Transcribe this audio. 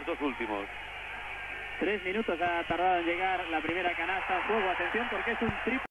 los dos últimos. 3 minutos ha tardado en llegar la primera canasta. Juego, atención, porque es un triple.